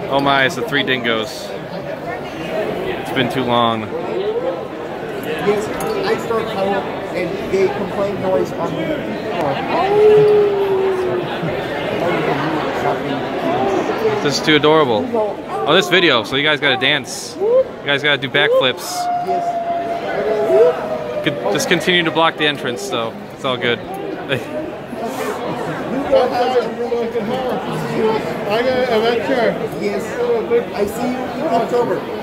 Oh my, it's the 3 Dingos. It's been too long. Yes, I start home and they complain noise on me. This is too adorable. Oh, this video, so you guys gotta dance. You guys gotta do backflips. Yes. Just continue to block the entrance, though. It's all good. I got a venture. Yes. I see you in October.